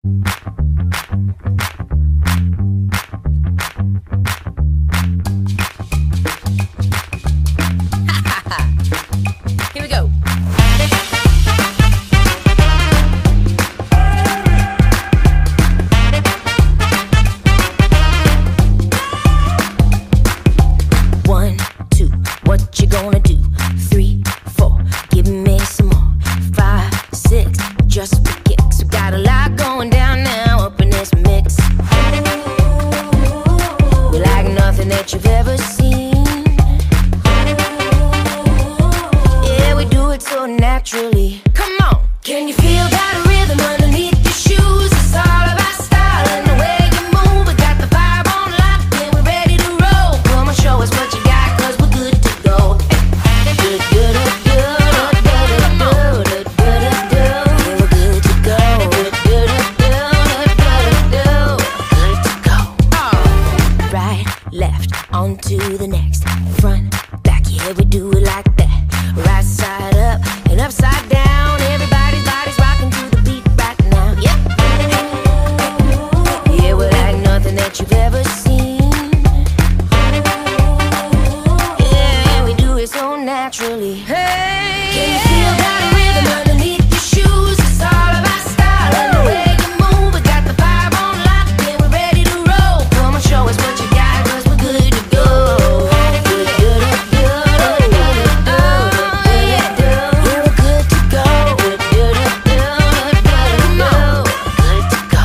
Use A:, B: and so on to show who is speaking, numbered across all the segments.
A: Here we go. One, two, what you gonna do? 3, 4, give me some more. 5, 6, just for kicks. We got a lot going down now up in this mix. We like nothing that you've ever seen. Yeah, we do it so naturally. Come on, can you feel that rhythm underneath your shoes? It's all about style and the way you move. We got the vibe on lock and we're ready to roll. Come on, show us what you got, cause we're good to go. Good, good, good, good, good, good, good, good. Yeah, we're good to go. Good, good, good, good, good, good to go. Right, left, on to the next. Front, back, yeah, we do it like that. Right side up and upside down. Everybody's body's rocking to the beat right now. Yep. Yeah, we're like nothing that you've ever seen. Yeah, we do it so naturally. Hey, can you feel that rhythm underneath your shoes? It's all about style and the way you move. We got the vibe on lock and we're ready to roll. Come on, show us what you got, cause we're good to go. Good, good, good, good, good, good. Yeah, we're good to go. Good, good, good, good, come on. Good to go.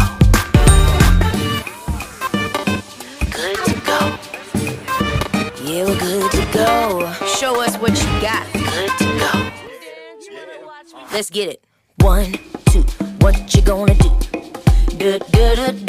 A: Good to go. Yeah, we're good to go. Show us what you got. Good to go. Let's get it. 1, 2, what you gonna do? Do, do, do,